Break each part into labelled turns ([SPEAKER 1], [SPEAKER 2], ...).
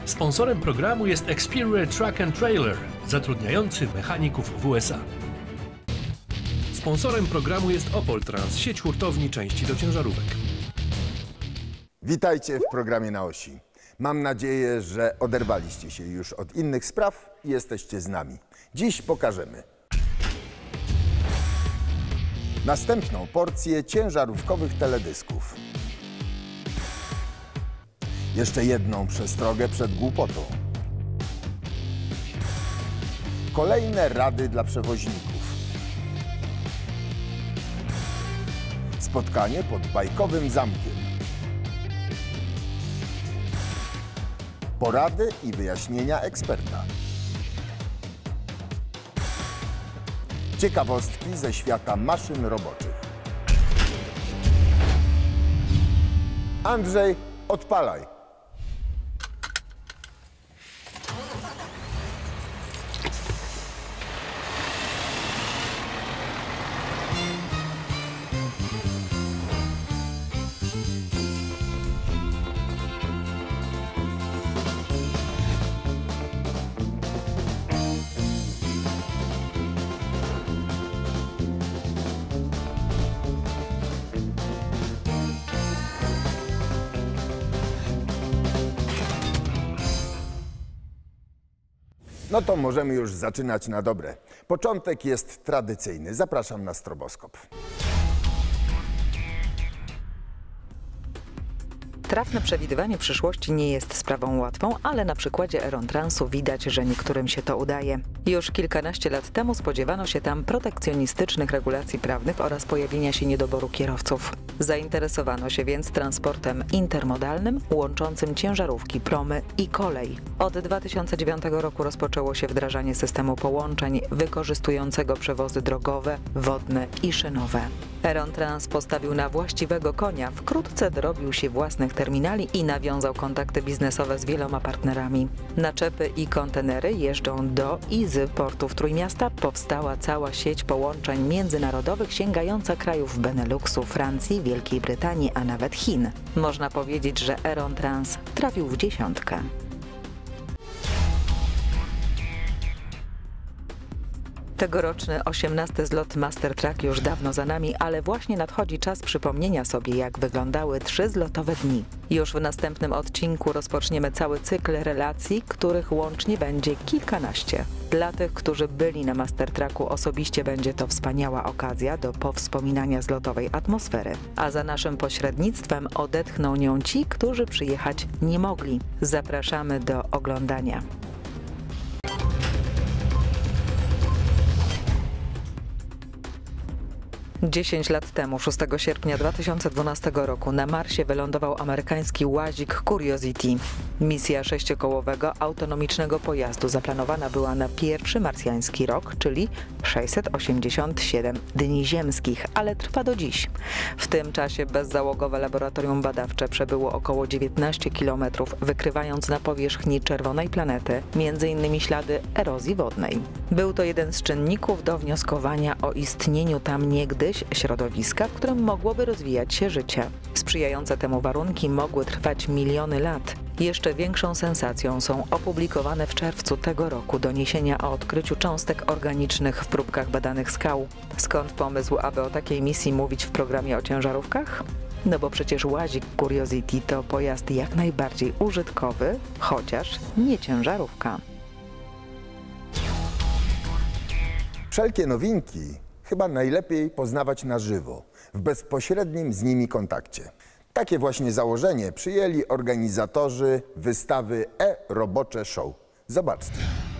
[SPEAKER 1] Sponsorem programu jest Experior Truck and Trailer, zatrudniający mechaników w USA. Sponsorem programu jest Opol Trans, sieć hurtowni części do ciężarówek.
[SPEAKER 2] Witajcie w programie Na Osi. Mam nadzieję, że oderwaliście się już od innych spraw i jesteście z nami. Dziś pokażemy następną porcję ciężarówkowych teledysków. Jeszcze jedną przestrogę przed głupotą. Kolejne rady dla przewoźników. Spotkanie pod bajkowym zamkiem. Porady i wyjaśnienia eksperta. Ciekawostki ze świata maszyn roboczych. Andrzej, odpalaj! No to możemy już zaczynać na dobre. Początek jest tradycyjny. Zapraszam na stroboskop.
[SPEAKER 3] Trafne przewidywanie przyszłości nie jest sprawą łatwą, ale na przykładzie Aerontransu widać, że niektórym się to udaje. Już kilkanaście lat temu spodziewano się tam protekcjonistycznych regulacji prawnych oraz pojawienia się niedoboru kierowców. Zainteresowano się więc transportem intermodalnym, łączącym ciężarówki, promy i kolej. Od 2009 roku rozpoczęło się wdrażanie systemu połączeń wykorzystującego przewozy drogowe, wodne i szynowe. Aerontrans postawił na właściwego konia, wkrótce dorobił się własnych terminali i nawiązał kontakty biznesowe z wieloma partnerami. Naczepy i kontenery jeżdżą do i z portów Trójmiasta. Powstała cała sieć połączeń międzynarodowych sięgająca krajów Beneluxu, Francji, Wielkiej Brytanii, a nawet Chin. Można powiedzieć, że Aerontrans trafił w dziesiątkę. Tegoroczny 18. zlot Master Truck już dawno za nami, ale właśnie nadchodzi czas przypomnienia sobie, jak wyglądały 3 zlotowe dni. Już w następnym odcinku rozpoczniemy cały cykl relacji, których łącznie będzie kilkanaście. Dla tych, którzy byli na Master Trucku osobiście, będzie to wspaniała okazja do powspominania zlotowej atmosfery. A za naszym pośrednictwem odetchną nią ci, którzy przyjechać nie mogli. Zapraszamy do oglądania. 10 lat temu, 6 sierpnia 2012 roku, na Marsie wylądował amerykański łazik Curiosity. Misja sześciokołowego, autonomicznego pojazdu zaplanowana była na pierwszy marsjański rok, czyli 687 dni ziemskich, ale trwa do dziś. W tym czasie bezzałogowe laboratorium badawcze przebyło około 19 km, wykrywając na powierzchni czerwonej planety m.in. ślady erozji wodnej. Był to jeden z czynników do wnioskowania o istnieniu tam niegdyś środowiska, w którym mogłoby rozwijać się życie. Sprzyjające temu warunki mogły trwać miliony lat. Jeszcze większą sensacją są opublikowane w czerwcu tego roku doniesienia o odkryciu cząstek organicznych w próbkach badanych skał. Skąd pomysł, aby o takiej misji mówić w programie o ciężarówkach? No bo przecież łazik Curiosity to pojazd jak najbardziej użytkowy, chociaż nie ciężarówka.
[SPEAKER 2] Wszelkie nowinki chyba najlepiej poznawać na żywo, w bezpośrednim z nimi kontakcie. Takie właśnie założenie przyjęli organizatorzy wystawy E-Robocze Show. Zobaczcie.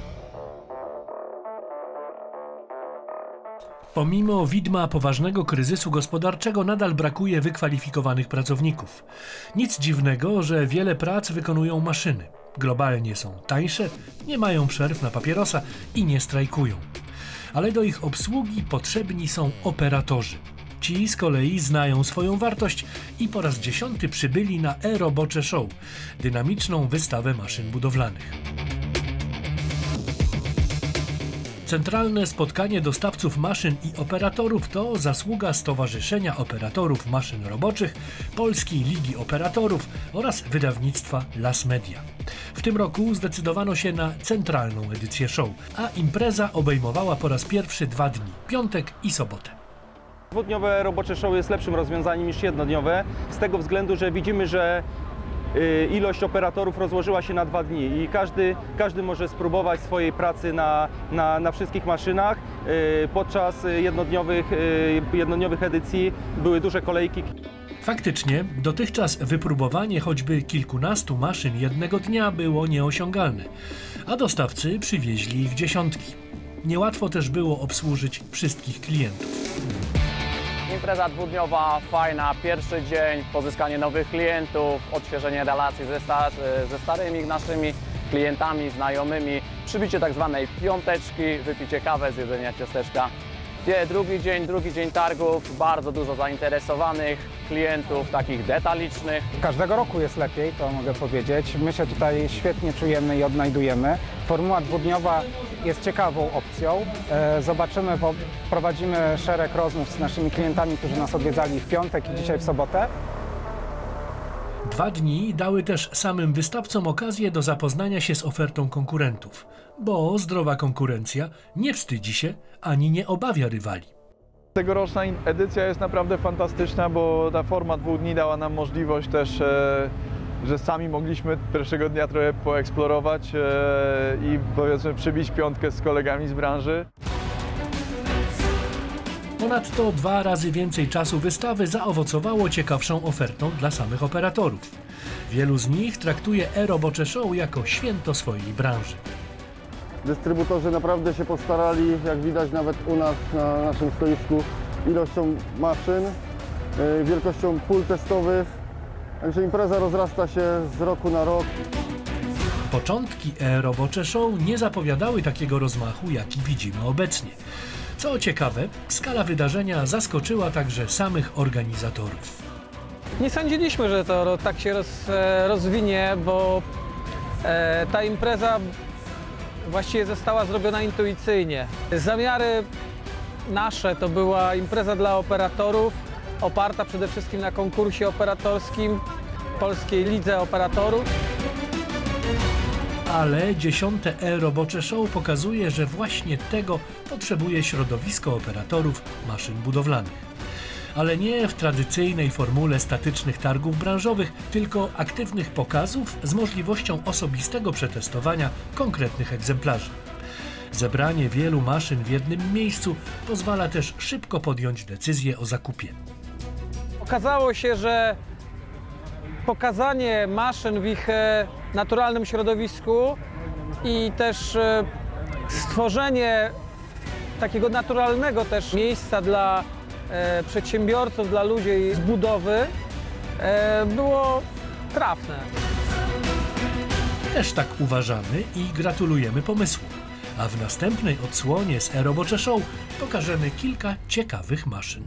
[SPEAKER 1] Pomimo widma poważnego kryzysu gospodarczego nadal brakuje wykwalifikowanych pracowników. Nic dziwnego, że wiele prac wykonują maszyny. Globalnie są tańsze, nie mają przerw na papierosa i nie strajkują. Ale do ich obsługi potrzebni są operatorzy. Ci z kolei znają swoją wartość i po raz 10 przybyli na E-Robocze Show, dynamiczną wystawę maszyn budowlanych. Centralne spotkanie dostawców maszyn i operatorów to zasługa Stowarzyszenia Operatorów Maszyn Roboczych, Polskiej Ligi Operatorów oraz wydawnictwa Las Media. W tym roku zdecydowano się na centralną edycję show, a impreza obejmowała po raz pierwszy 2 dni, piątek i sobotę.
[SPEAKER 4] Dwudniowe robocze show jest lepszym rozwiązaniem niż jednodniowe, z tego względu, że widzimy, że ilość operatorów rozłożyła się na 2 dni i każdy może spróbować swojej pracy na wszystkich maszynach. Podczas jednodniowych edycji były duże kolejki.
[SPEAKER 1] Faktycznie, dotychczas wypróbowanie choćby kilkunastu maszyn jednego dnia było nieosiągalne, a dostawcy przywieźli ich dziesiątki. Niełatwo też było obsłużyć wszystkich klientów.
[SPEAKER 5] Impreza dwudniowa, fajna, pierwszy dzień, pozyskanie nowych klientów, odświeżenie relacji ze starymi naszymi klientami, znajomymi, przybicie tak zwanej piąteczki, wypicie kawę, zjedzenie ciasteczka. Drugi dzień targów, bardzo dużo zainteresowanych klientów, takich detalicznych.
[SPEAKER 6] Każdego roku jest lepiej, to mogę powiedzieć. My się tutaj świetnie czujemy i odnajdujemy. Formuła dwudniowa jest ciekawą opcją. Zobaczymy, bo prowadzimy szereg rozmów z naszymi klientami, którzy nas odwiedzali w piątek i dzisiaj w sobotę.
[SPEAKER 1] 2 dni dały też samym wystawcom okazję do zapoznania się z ofertą konkurentów, bo zdrowa konkurencja nie wstydzi się ani nie obawia rywali.
[SPEAKER 7] Tegoroczna edycja jest naprawdę fantastyczna, bo ta forma 2 dni dała nam możliwość też, że sami mogliśmy pierwszego dnia trochę poeksplorować i powiedzmy przybić piątkę z kolegami z branży.
[SPEAKER 1] Ponadto 2 razy więcej czasu wystawy zaowocowało ciekawszą ofertą dla samych operatorów. Wielu z nich traktuje e-Robocze Show jako święto swojej branży.
[SPEAKER 8] Dystrybutorzy naprawdę się postarali, jak widać nawet u nas na naszym stoisku, ilością maszyn, wielkością pól testowych. Także impreza rozrasta się z roku na rok.
[SPEAKER 1] Początki e-Robocze Show nie zapowiadały takiego rozmachu, jaki widzimy obecnie. Co ciekawe, skala wydarzenia zaskoczyła także samych organizatorów.
[SPEAKER 9] Nie sądziliśmy, że to tak się rozwinie, bo ta impreza właściwie została zrobiona intuicyjnie. Zamiary nasze to była impreza dla operatorów, oparta przede wszystkim na konkursie operatorskim Polskiej Lidze Operatorów.
[SPEAKER 1] Ale 10. e-Robocze Show pokazuje, że właśnie tego potrzebuje środowisko operatorów maszyn budowlanych. Ale nie w tradycyjnej formule statycznych targów branżowych, tylko aktywnych pokazów z możliwością osobistego przetestowania konkretnych egzemplarzy. Zebranie wielu maszyn w jednym miejscu pozwala też szybko podjąć decyzję o zakupie.
[SPEAKER 9] Okazało się, że pokazanie maszyn w ich naturalnym środowisku i też stworzenie takiego naturalnego też miejsca dla przedsiębiorców, dla ludzi z budowy było trafne.
[SPEAKER 1] Też tak uważamy i gratulujemy pomysłu. A w następnej odsłonie z e-Robocze Show pokażemy kilka ciekawych maszyn.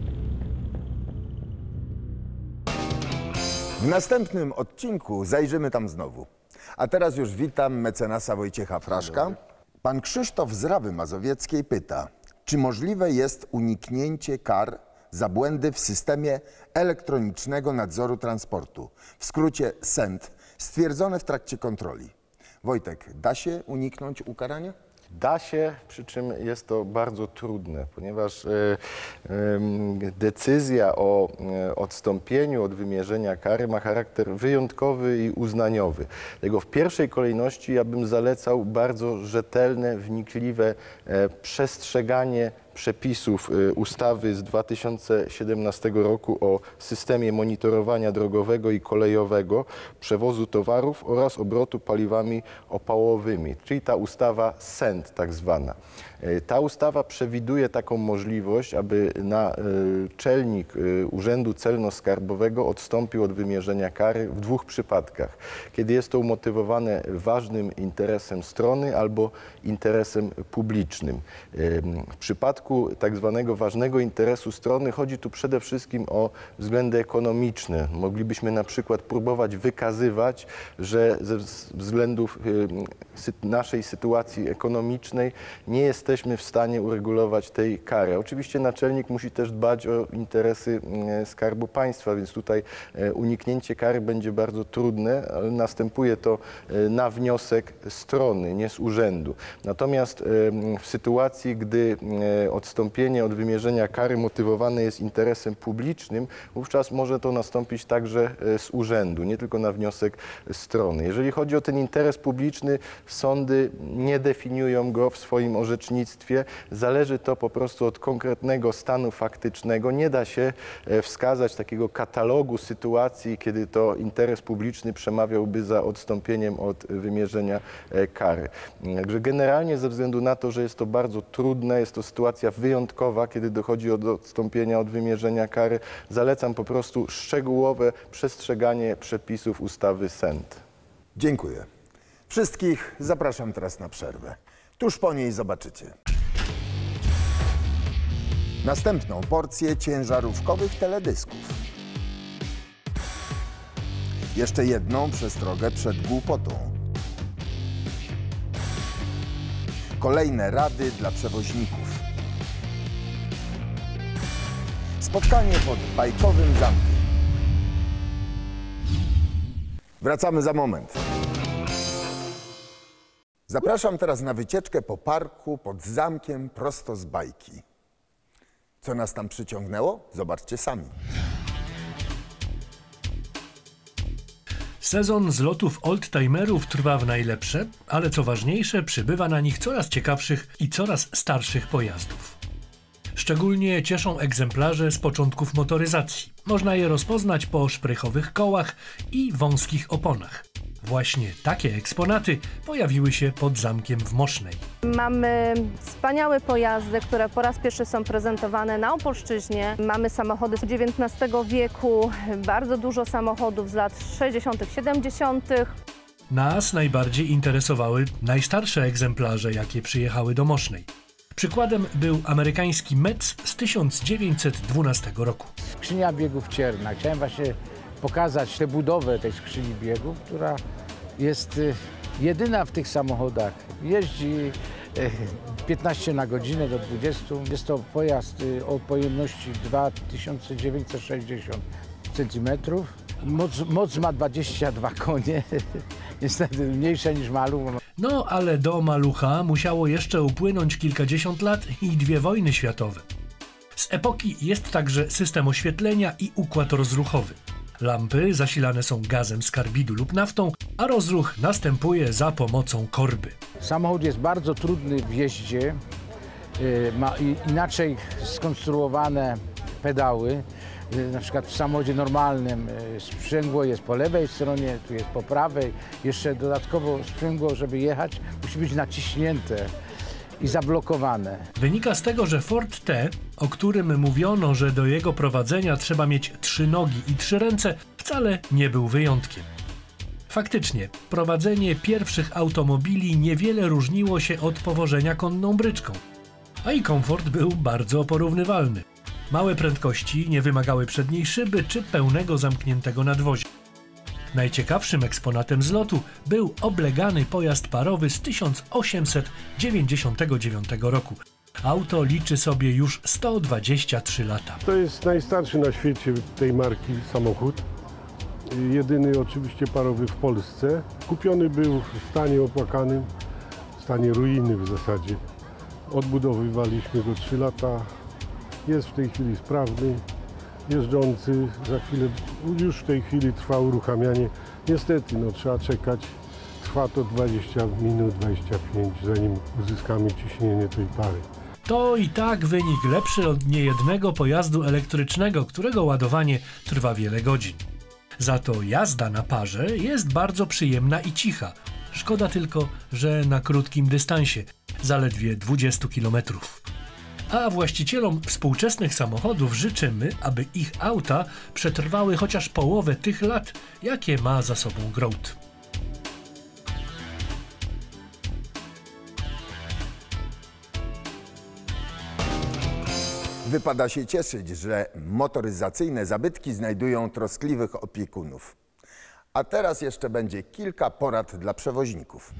[SPEAKER 2] W następnym odcinku zajrzymy tam znowu. A teraz już witam mecenasa Wojciecha Fraszka. Pan Krzysztof z Rawy Mazowieckiej pyta, czy możliwe jest uniknięcie kar za błędy w systemie elektronicznego nadzoru transportu, w skrócie SENT, stwierdzone w trakcie kontroli. Wojtek, da się uniknąć ukarania?
[SPEAKER 10] Da się, przy czym jest to bardzo trudne, ponieważ decyzja o odstąpieniu od wymierzenia kary ma charakter wyjątkowy i uznaniowy. Dlatego w pierwszej kolejności ja bym zalecał bardzo rzetelne, wnikliwe przestrzeganie przepisów ustawy z 2017 roku o systemie monitorowania drogowego i kolejowego, przewozu towarów oraz obrotu paliwami opałowymi, czyli ta ustawa SENT tak zwana. Ta ustawa przewiduje taką możliwość, aby naczelnik Urzędu Celno-Skarbowego odstąpił od wymierzenia kary w 2 przypadkach. Kiedy jest to umotywowane ważnym interesem strony albo interesem publicznym. W przypadku przypadku tak zwanego ważnego interesu strony chodzi tu przede wszystkim o względy ekonomiczne. Moglibyśmy na przykład próbować wykazywać, że ze względów naszej sytuacji ekonomicznej nie jesteśmy w stanie uregulować tej kary. Oczywiście naczelnik musi też dbać o interesy Skarbu Państwa, więc tutaj uniknięcie kary będzie bardzo trudne, ale następuje to na wniosek strony, nie z urzędu. Natomiast w sytuacji, gdy odstąpienie od wymierzenia kary motywowane jest interesem publicznym, wówczas może to nastąpić także z urzędu, nie tylko na wniosek strony. Jeżeli chodzi o ten interes publiczny, sądy nie definiują go w swoim orzecznictwie. Zależy to po prostu od konkretnego stanu faktycznego. Nie da się wskazać takiego katalogu sytuacji, kiedy to interes publiczny przemawiałby za odstąpieniem od wymierzenia kary. Także generalnie ze względu na to, że jest to bardzo trudne, jest to sytuacja wyjątkowa, kiedy dochodzi do odstąpienia od wymierzenia kary, zalecam po prostu szczegółowe przestrzeganie przepisów ustawy SENT.
[SPEAKER 2] Dziękuję. Wszystkich zapraszam teraz na przerwę. Tuż po niej zobaczycie następną porcję ciężarówkowych teledysków. Jeszcze jedną przestrogę przed głupotą. Kolejne rady dla przewoźników. Spotkanie pod bajkowym zamkiem. Wracamy za moment. Zapraszam teraz na wycieczkę po parku pod zamkiem prosto z bajki. Co nas tam przyciągnęło? Zobaczcie sami.
[SPEAKER 1] Sezon zlotów oldtimerów trwa w najlepsze, ale co ważniejsze, przybywa na nich coraz ciekawszych i coraz starszych pojazdów. Szczególnie cieszą egzemplarze z początków motoryzacji. Można je rozpoznać po szprychowych kołach i wąskich oponach. Właśnie takie eksponaty pojawiły się pod zamkiem w Mosznej.
[SPEAKER 11] Mamy wspaniałe pojazdy, które po raz pierwszy są prezentowane na Opolszczyźnie. Mamy samochody z XIX wieku, bardzo dużo samochodów z lat 60., 70.
[SPEAKER 1] Nas najbardziej interesowały najstarsze egzemplarze, jakie przyjechały do Mosznej. Przykładem był amerykański Metz z 1912 roku.
[SPEAKER 12] Skrzynia biegów cierna. Chciałem właśnie pokazać tę budowę tej skrzyni biegów, która jest jedyna w tych samochodach. Jeździ 15 na godzinę do 20. Jest to pojazd o pojemności 2960 cm. Moc ma 22 konie, niestety mniejsza niż Maluch.
[SPEAKER 1] No, ale do Malucha musiało jeszcze upłynąć kilkadziesiąt lat i 2 wojny światowe. Z epoki jest także system oświetlenia i układ rozruchowy. Lampy zasilane są gazem z karbidu lub naftą, a rozruch następuje za pomocą korby.
[SPEAKER 12] Samochód jest bardzo trudny w jeździe, ma inaczej skonstruowane pedały. Na przykład w samochodzie normalnym sprzęgło jest po lewej stronie, tu jest po prawej. Jeszcze dodatkowo sprzęgło, żeby jechać, musi być naciśnięte i zablokowane.
[SPEAKER 1] Wynika z tego, że Ford T, o którym mówiono, że do jego prowadzenia trzeba mieć 3 nogi i 3 ręce, wcale nie był wyjątkiem. Faktycznie, prowadzenie pierwszych automobili niewiele różniło się od powożenia konną bryczką, a i komfort był bardzo porównywalny. Małe prędkości nie wymagały przedniej szyby czy pełnego zamkniętego nadwozia. Najciekawszym eksponatem zlotu był oblegany pojazd parowy z 1899 roku. Auto liczy sobie już 123 lata.
[SPEAKER 13] To jest najstarszy na świecie tej marki samochód. Jedyny oczywiście parowy w Polsce. Kupiony był w stanie opłakanym, w stanie ruiny w zasadzie. Odbudowywaliśmy go 3 lata. Jest w tej chwili sprawny, jeżdżący. Za chwilę, już w tej chwili trwa uruchamianie. Niestety, trzeba czekać. Trwa to 20 minut, 25, zanim uzyskamy ciśnienie tej pary.
[SPEAKER 1] To i tak wynik lepszy od niejednego pojazdu elektrycznego, którego ładowanie trwa wiele godzin. Za to jazda na parze jest bardzo przyjemna i cicha. Szkoda tylko, że na krótkim dystansie, zaledwie 20 km. A właścicielom współczesnych samochodów życzymy, aby ich auta przetrwały chociaż połowę tych lat, jakie ma za sobą Grote.
[SPEAKER 2] Wypada się cieszyć, że motoryzacyjne zabytki znajdują troskliwych opiekunów. A teraz jeszcze będzie kilka porad dla przewoźników.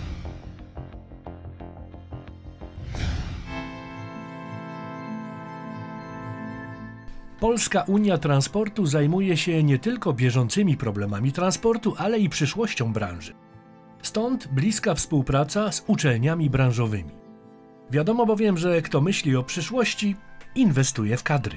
[SPEAKER 1] Polska Unia Transportu zajmuje się nie tylko bieżącymi problemami transportu, ale i przyszłością branży. Stąd bliska współpraca z uczelniami branżowymi. Wiadomo bowiem, że kto myśli o przyszłości, inwestuje w kadry.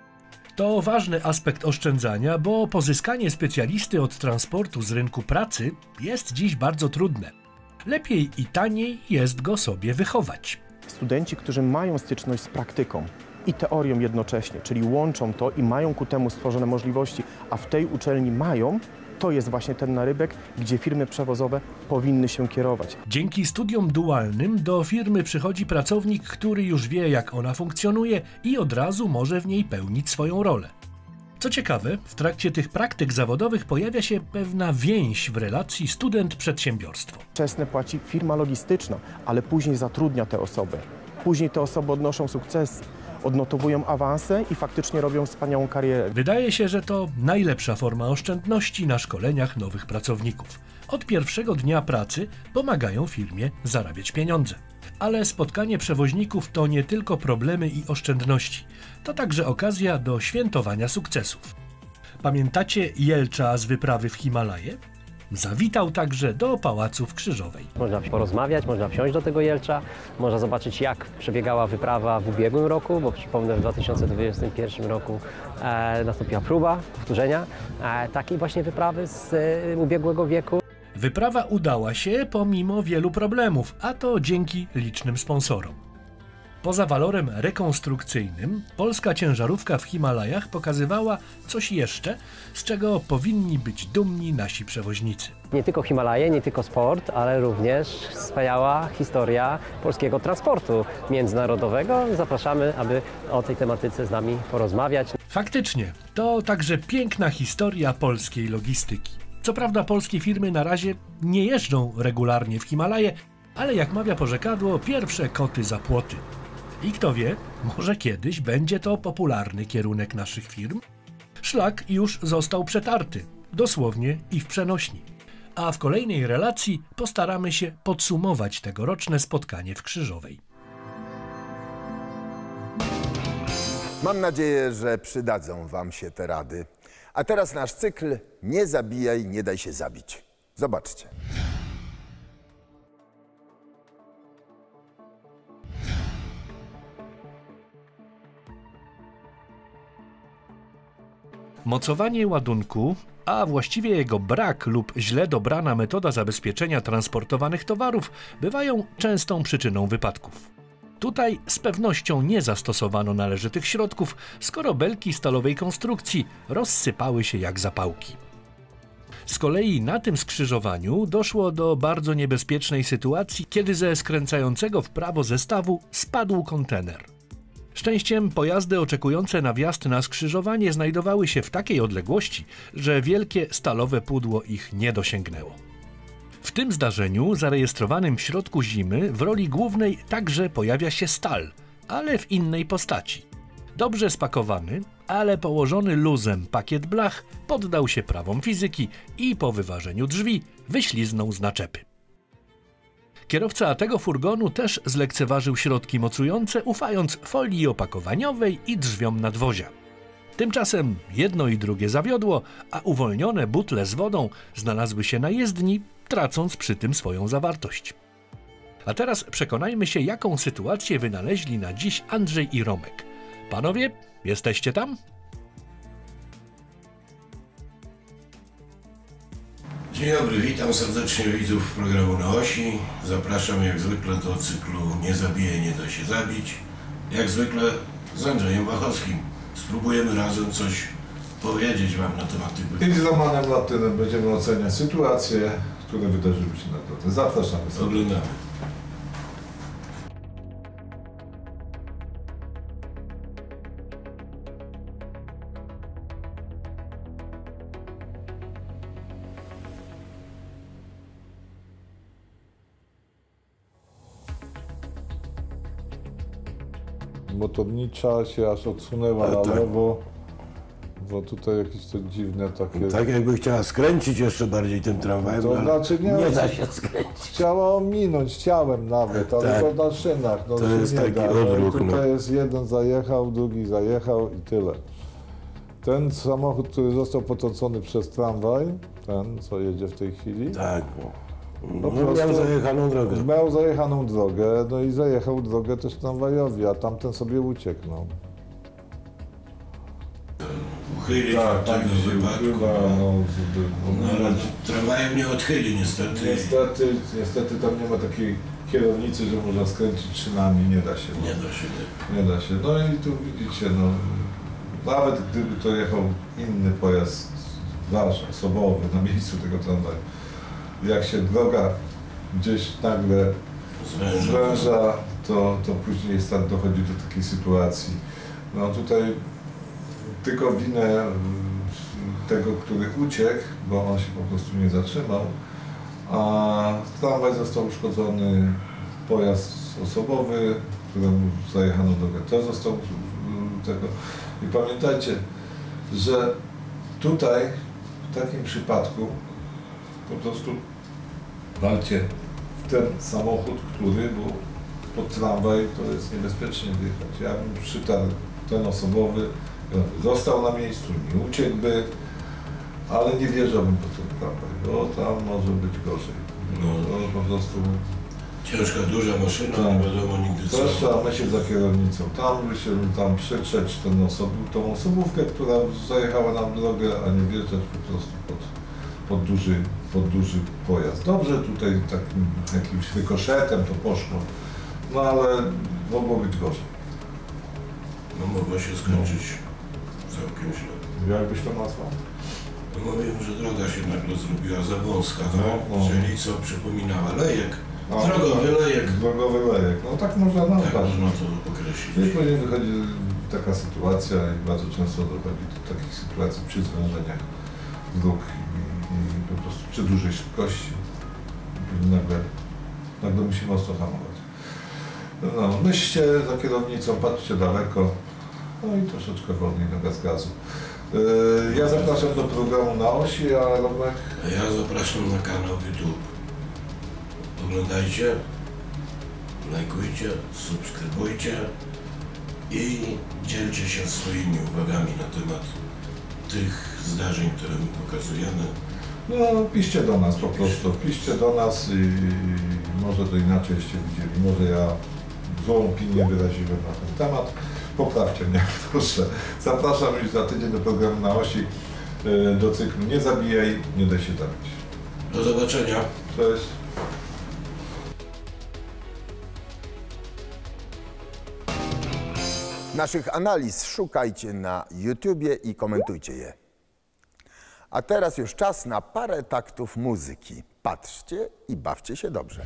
[SPEAKER 1] To ważny aspekt oszczędzania, bo pozyskanie specjalisty od transportu z rynku pracy jest dziś bardzo trudne. Lepiej i taniej jest go sobie wychować.
[SPEAKER 14] Studenci, którzy mają styczność z praktyką i teorią jednocześnie, czyli łączą to i mają ku temu stworzone możliwości, a w tej uczelni mają, to jest właśnie ten narybek, gdzie firmy przewozowe powinny się kierować.
[SPEAKER 1] Dzięki studiom dualnym do firmy przychodzi pracownik, który już wie, jak ona funkcjonuje i od razu może w niej pełnić swoją rolę. Co ciekawe, w trakcie tych praktyk zawodowych pojawia się pewna więź w relacji student-przedsiębiorstwo.
[SPEAKER 14] Wczesne płaci firma logistyczna, ale później zatrudnia te osoby. Później te osoby odnoszą sukcesy, odnotowują awanse i faktycznie robią wspaniałą karierę.
[SPEAKER 1] Wydaje się, że to najlepsza forma oszczędności na szkoleniach nowych pracowników. Od pierwszego dnia pracy pomagają firmie zarabiać pieniądze. Ale spotkanie przewoźników to nie tylko problemy i oszczędności. To także okazja do świętowania sukcesów. Pamiętacie Jelcza z wyprawy w Himalaje? Zawitał także do Pałacu w Krzyżowej.
[SPEAKER 15] Można porozmawiać, można wsiąść do tego Jelcza, można zobaczyć, jak przebiegała wyprawa w ubiegłym roku, bo przypomnę, w 2021 roku nastąpiła próba powtórzenia takiej właśnie wyprawy z ubiegłego wieku.
[SPEAKER 1] Wyprawa udała się pomimo wielu problemów, a to dzięki licznym sponsorom. Poza walorem rekonstrukcyjnym, polska ciężarówka w Himalajach pokazywała coś jeszcze, z czego powinni być dumni nasi przewoźnicy.
[SPEAKER 15] Nie tylko Himalaje, nie tylko sport, ale również wspaniała historia polskiego transportu międzynarodowego. Zapraszamy, aby o tej tematyce z nami porozmawiać.
[SPEAKER 1] Faktycznie, to także piękna historia polskiej logistyki. Co prawda polskie firmy na razie nie jeżdżą regularnie w Himalaje, ale jak mawia porzekadło, pierwsze koty za płoty. I kto wie, może kiedyś będzie to popularny kierunek naszych firm? Szlak już został przetarty, dosłownie i w przenośni. A w kolejnej relacji postaramy się podsumować tegoroczne spotkanie w Krzyżowej.
[SPEAKER 2] Mam nadzieję, że przydadzą Wam się te rady. A teraz nasz cykl Nie zabijaj, nie daj się zabić. Zobaczcie.
[SPEAKER 1] Mocowanie ładunku, a właściwie jego brak lub źle dobrana metoda zabezpieczenia transportowanych towarów bywają częstą przyczyną wypadków. Tutaj z pewnością nie zastosowano należytych środków, skoro belki stalowej konstrukcji rozsypały się jak zapałki. Z kolei na tym skrzyżowaniu doszło do bardzo niebezpiecznej sytuacji, kiedy ze skręcającego w prawo zestawu spadł kontener. Szczęściem pojazdy oczekujące na wjazd na skrzyżowanie znajdowały się w takiej odległości, że wielkie stalowe pudło ich nie dosięgnęło. W tym zdarzeniu, zarejestrowanym w środku zimy, w roli głównej także pojawia się stal, ale w innej postaci. Dobrze spakowany, ale położony luzem pakiet blach poddał się prawom fizyki i po wyważeniu drzwi wyśliznął z naczepy. Kierowca tego furgonu też zlekceważył środki mocujące, ufając folii opakowaniowej i drzwiom nadwozia. Tymczasem jedno i drugie zawiodło, a uwolnione butle z wodą znalazły się na jezdni, tracąc przy tym swoją zawartość. A teraz przekonajmy się, jaką sytuację wynaleźli na dziś Andrzej i Romek. Panowie, jesteście tam?
[SPEAKER 16] Dzień dobry, witam serdecznie widzów programu Na Osi. Zapraszam jak zwykle do cyklu Nie zabijaj, nie da się zabić. Jak zwykle z Andrzejem Wachowskim. Spróbujemy razem coś powiedzieć Wam na temat tych wypadków.
[SPEAKER 17] I z Romanem Latynem będziemy oceniać sytuacje, które wydarzyły się na drodze. Zapraszamy.
[SPEAKER 16] Oglądamy.
[SPEAKER 17] motornicza się aż odsunęła na lewo, bo tutaj jakieś to dziwne takie...
[SPEAKER 16] Tak jakby chciała skręcić jeszcze bardziej tym tramwajem,
[SPEAKER 17] To znaczy
[SPEAKER 16] nie da się skręcić.
[SPEAKER 17] Chciała ominąć, chciałem nawet, ale
[SPEAKER 16] Tak.
[SPEAKER 17] to na szynach. No,
[SPEAKER 16] To jest taki odruch.
[SPEAKER 17] Tutaj jest jeden zajechał, drugi zajechał i tyle. Ten samochód, który został potrącony przez tramwaj, ten co jedzie w tej chwili.
[SPEAKER 16] Tak.
[SPEAKER 17] Po
[SPEAKER 16] Miał zajechaną drogę.
[SPEAKER 17] Miał zajechaną drogę, no i zajechał drogę też tramwajowi, a tamten sobie uciekł. No.
[SPEAKER 16] Uchylić
[SPEAKER 17] Tak,
[SPEAKER 16] od tego wypadku. No, ale tramwajem nie odchyli niestety.
[SPEAKER 17] Niestety tam nie ma takiej kierownicy, że można skręcić szynami, nie da się. No.
[SPEAKER 16] Nie da się.
[SPEAKER 17] Nie da się. No i tu widzicie, no, nawet gdyby to jechał inny pojazd, wasz, osobowy, na miejscu tego tramwaju, jak się droga gdzieś nagle zwęża, to później dochodzi do takiej sytuacji. No tutaj tylko winę tego, który uciekł, bo on się po prostu nie zatrzymał, a tramwaj został uszkodzony, pojazd osobowy, któremu zajechano drogę, też został tego. I pamiętajcie, że tutaj w takim przypadku po prostu walcie w ten samochód, który, bo pod tramwaj to jest niebezpiecznie wjechać. Ja bym przytarł ten osobowy, został na miejscu, nie uciekłby, ale nie wjeżdżałbym pod ten tramwaj, bo tam może być gorzej.
[SPEAKER 16] No.
[SPEAKER 17] To po prostu...
[SPEAKER 16] Ciężka, duża maszyna, nie wiadomo nigdy co.
[SPEAKER 17] Też trzeba myśleć za kierownicą. Tam przytrzeć tą osobówkę, która zajechała nam drogę, a nie wjeżdżać po prostu pod duży pojazd. Dobrze tutaj takim jakimś rykoszetem to poszło, no ale mogło być gorzej.
[SPEAKER 16] No mogło się skończyć całkiem źle.
[SPEAKER 17] Jak byś to nazwał?
[SPEAKER 16] No wiem, że droga się nagle zrobiła za wąska, tak? Czyli co przypominała lejek. Drogowy lejek.
[SPEAKER 17] Drogowy lejek, no tak można nazwać.
[SPEAKER 16] Tak można to określić.
[SPEAKER 17] I później wychodzi taka sytuacja i bardzo często dochodzi do takich sytuacji przy zwężeniach dróg i po prostu przy dużej szybkości. Nagle musimy mocno hamować. No, myślcie za kierownicą, patrzcie daleko, no i troszeczkę wolniej na gazu. Ja zapraszam do programu Na Osi, a Romek?
[SPEAKER 16] Ja zapraszam na kanał YouTube. Oglądajcie, lajkujcie, subskrybujcie i dzielcie się swoimi uwagami na temat tych zdarzeń, które my pokazujemy.
[SPEAKER 17] No, piszcie do nas po prostu, piszcie do nas i może to inaczejście widzieli, może ja złą opinię wyraziłem na ten temat. Poprawcie mnie, proszę. Zapraszam już za tydzień do programu Na Osi, do cyklu Nie zabijaj, nie daj się zabić.
[SPEAKER 16] Do zobaczenia.
[SPEAKER 17] Cześć.
[SPEAKER 2] Naszych analiz szukajcie na YouTubie i komentujcie je. A teraz już czas na parę taktów muzyki. Patrzcie i bawcie się dobrze.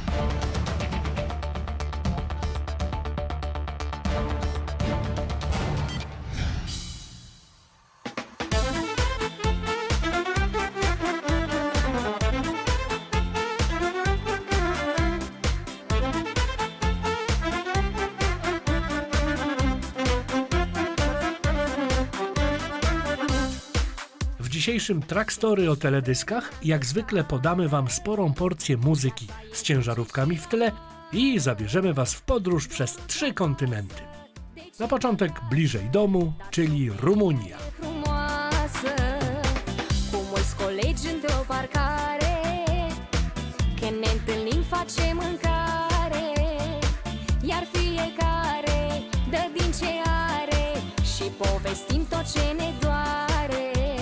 [SPEAKER 1] W dzisiejszym Track Story o teledyskach jak zwykle podamy wam sporą porcję muzyki z ciężarówkami w tle i zabierzemy was w podróż przez 3 kontynenty. Na początek bliżej domu, czyli Rumunia.
[SPEAKER 18] Cu mulți colegi într-o parcare, când ne întâlnim facem mâncare, iar fiecare dă din ce are și povestim tot ce ne doare.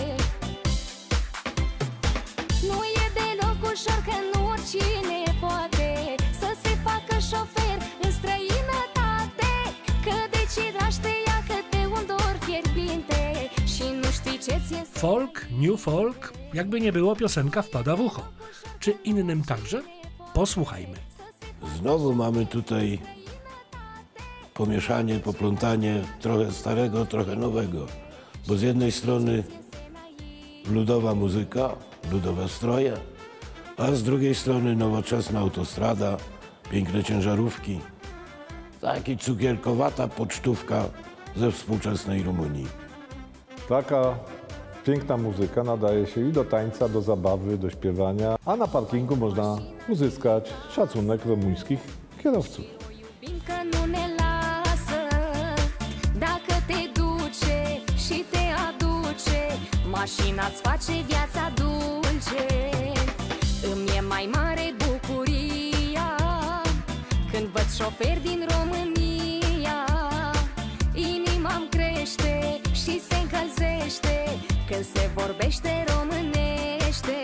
[SPEAKER 18] Nu e deloc ușor că nu oricine poate să se facă șofer în străinătate, că decidași te ia câte un dor fierbinte și nu știi ce ți-e.
[SPEAKER 1] Folk, new folk, jakby nie było, piosenka wpada w ucho. Czy innym także? Posłuchajmy.
[SPEAKER 16] Znowu mamy tutaj pomieszanie, poplątanie trochę starego, trochę nowego. Bo z jednej strony ludowa muzyka, ludowe stroje, a z drugiej strony nowoczesna autostrada, piękne ciężarówki. Taki cukierkowata pocztówka ze współczesnej Rumunii.
[SPEAKER 17] Taka piękna muzyka nadaje się i do tańca, do zabawy, do śpiewania, a na parkingu można uzyskać szacunek rumuńskich kierowców.
[SPEAKER 18] Mașina-ți face viața dulce. Îmi e mai mare bucuria când văd șoferi din România. Inima-mi crește și se încălzește când se vorbește românește.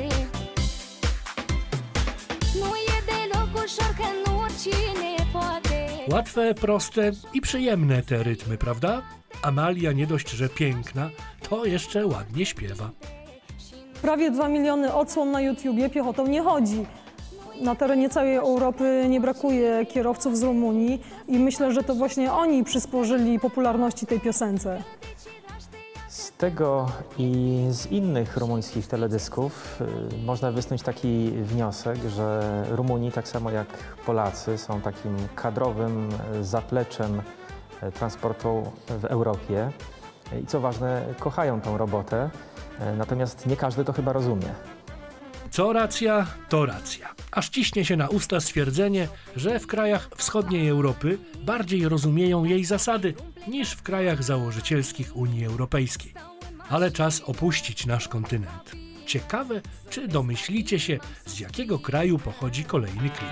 [SPEAKER 18] Nu e deloc ușor că nu oricine poate.
[SPEAKER 1] Łatwe, proste i przyjemne te rytmy, prawda? Amalia nie dość, że piękna, to jeszcze ładnie śpiewa.
[SPEAKER 19] Prawie 2 miliony odsłon na YouTubie piechotą nie chodzi. Na terenie całej Europy nie brakuje kierowców z Rumunii i myślę, że to właśnie oni przysporzyli popularności tej piosence.
[SPEAKER 20] Z tego i z innych rumuńskich teledysków można wysnuć taki wniosek, że Rumuni, tak samo jak Polacy, są takim kadrowym zapleczem transportu w Europie i co ważne, kochają tą robotę, natomiast nie każdy to chyba rozumie.
[SPEAKER 1] Co racja, to racja. Aż ciśnie się na usta stwierdzenie, że w krajach wschodniej Europy bardziej rozumieją jej zasady niż w krajach założycielskich Unii Europejskiej. Ale czas opuścić nasz kontynent. Ciekawe, czy domyślicie się, z jakiego kraju pochodzi kolejny klip.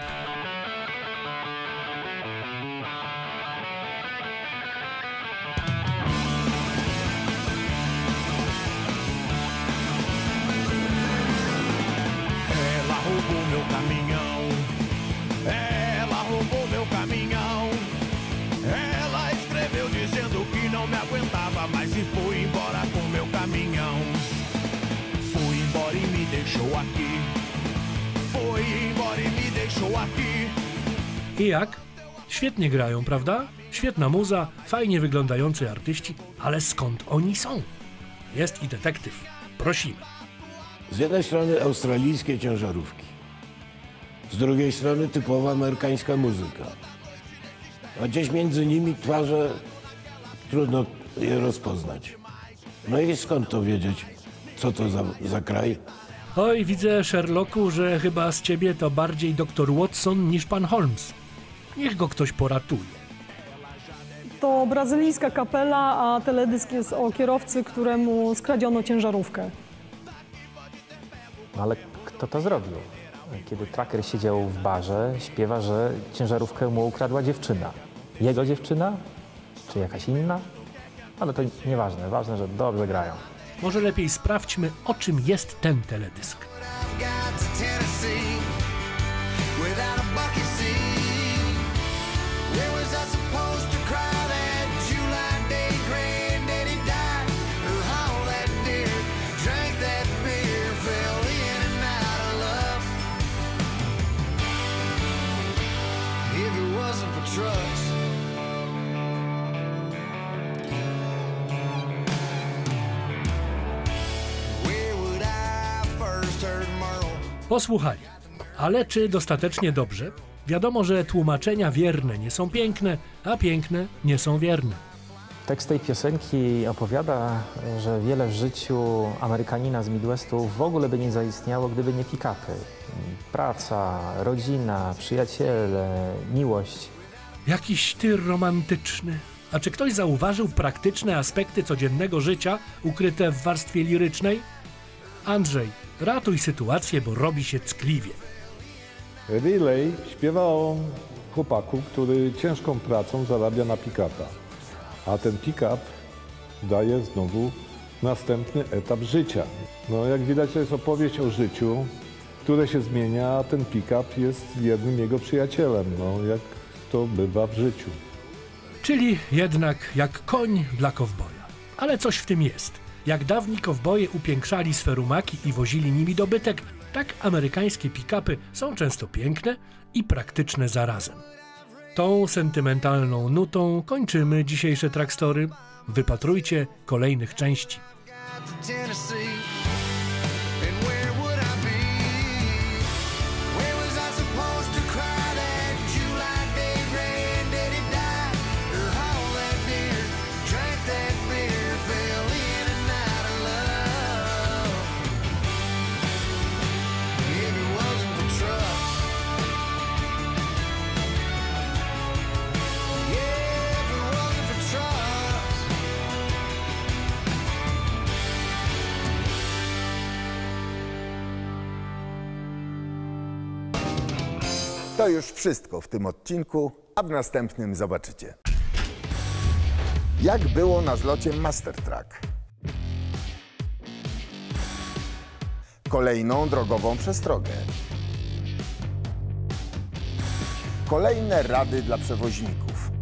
[SPEAKER 21] Ela roubou meu caminhão. Ela escreveu dizendo que não me aguentava mais e foi embora com meu caminhão. Foi embora e me deixou aqui. Foi embora e me deixou aqui.
[SPEAKER 1] I jak? Świetnie grają, prawda? Świetna muza, fajnie wyglądający artyści, ale skąd oni są? Jest i detektyw. Prosimy.
[SPEAKER 16] Z jednej strony australijskie ciężarówki, z drugiej strony typowa amerykańska muzyka. A gdzieś między nimi twarze trudno je rozpoznać. No i skąd to wiedzieć, co to za kraj?
[SPEAKER 1] Oj, widzę, Sherlocku, że chyba z ciebie to bardziej doktor Watson niż pan Holmes. Niech go ktoś poratuje.
[SPEAKER 19] To brazylijska kapela, a teledysk jest o kierowcy, któremu skradziono ciężarówkę.
[SPEAKER 20] Ale kto to zrobił? Kiedy tracker siedział w barze, śpiewa, że ciężarówkę mu ukradła dziewczyna. Jego dziewczyna? Czy jakaś inna? Ale to nieważne. Ważne, że dobrze grają.
[SPEAKER 1] Może lepiej sprawdźmy, o czym jest ten teledysk. Posłuchali. Ale czy dostatecznie dobrze? Wiadomo, że tłumaczenia wierne nie są piękne, a piękne nie są wierne.
[SPEAKER 20] Tekst tej piosenki opowiada, że wiele w życiu Amerykanina z Midwestu w ogóle by nie zaistniało, gdyby nie pick-upy. Praca, rodzina, przyjaciele, miłość.
[SPEAKER 1] Jakiś tyr romantyczny. A czy ktoś zauważył praktyczne aspekty codziennego życia ukryte w warstwie lirycznej? Andrzej, ratuj sytuację, bo robi się ckliwie.
[SPEAKER 17] Riley śpiewa o chłopaku, który ciężką pracą zarabia na pick-upa. A ten pick-up daje znowu następny etap życia. No jak widać, to jest opowieść o życiu, które się zmienia, a ten pick-up jest jednym jego przyjacielem, no jak to bywa w życiu.
[SPEAKER 1] Czyli jednak jak koń dla kowboja. Ale coś w tym jest. Jak dawni kowboje upiększali swe rumaki i wozili nimi dobytek, tak amerykańskie pick-upy są często piękne i praktyczne zarazem. Tą sentymentalną nutą kończymy dzisiejsze Trackstory. Wypatrujcie kolejnych części.
[SPEAKER 2] To już wszystko w tym odcinku, a w następnym zobaczycie. Jak było na zlocie Master Track? Kolejną drogową przestrogę. Kolejne rady dla przewoźników.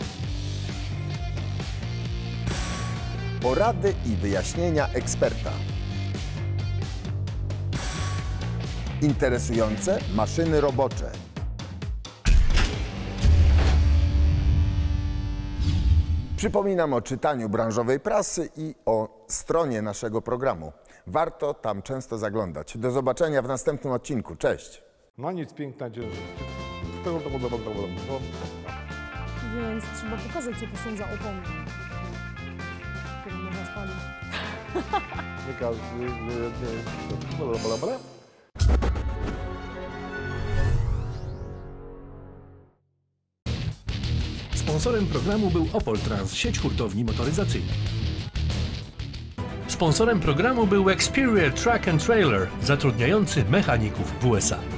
[SPEAKER 2] Porady i wyjaśnienia eksperta. Interesujące maszyny robocze. Przypominam o czytaniu branżowej prasy i o stronie naszego programu. Warto tam często zaglądać. Do zobaczenia w następnym odcinku. Cześć!
[SPEAKER 13] No nic, piękna dzień.
[SPEAKER 19] Więc trzeba pokazać, co to są za opony, które można spalić.
[SPEAKER 1] Sponsorem programu był Opol Trans, sieć hurtowni motoryzacyjnych. Sponsorem programu był Experior Truck and Trailer, zatrudniający mechaników w USA.